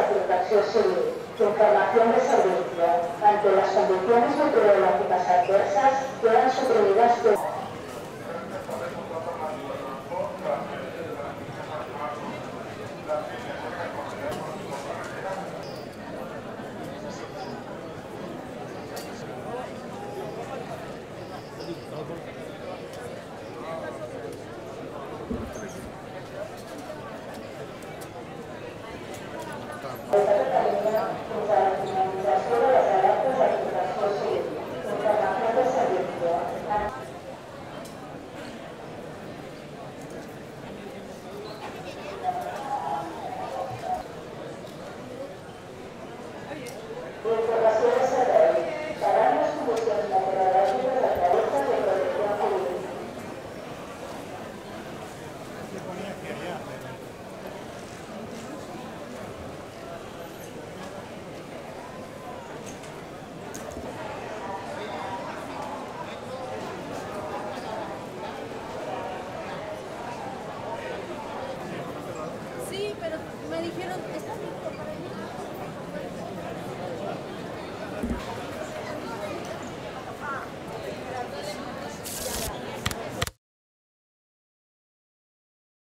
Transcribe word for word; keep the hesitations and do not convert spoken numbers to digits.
de protecció civil, información de servicio. Ante las condiciones meteorológicas adversas, quedan suprimidas de... Sí, pero me dijeron, ¿está listo para mí?